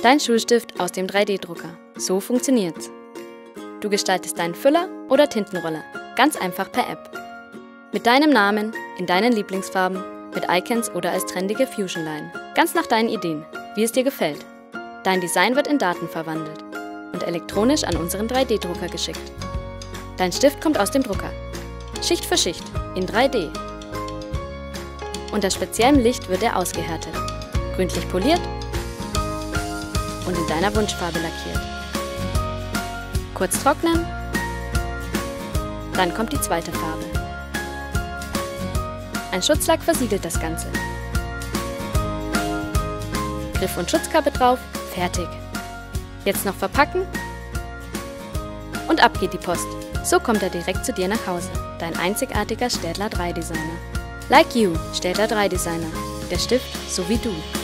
Dein Schulstift aus dem 3D-Drucker. So funktioniert's. Du gestaltest deinen Füller oder Tintenroller ganz einfach per App. Mit deinem Namen, in deinen Lieblingsfarben, mit Icons oder als trendige Fusion-Line. Ganz nach deinen Ideen, wie es dir gefällt. Dein Design wird in Daten verwandelt und elektronisch an unseren 3D-Drucker geschickt. Dein Stift kommt aus dem Drucker. Schicht für Schicht, in 3D. Unter speziellem Licht wird er ausgehärtet, gründlich poliert und in deiner Wunschfarbe lackiert. Kurz trocknen, dann kommt die zweite Farbe. Ein Schutzlack versiegelt das Ganze. Griff und Schutzkappe drauf, fertig. Jetzt noch verpacken und ab geht die Post. So kommt er direkt zu dir nach Hause. Dein einzigartiger Staedtler 3-Designer. Like you, Staedtler 3-Designer. Der Stift so wie du.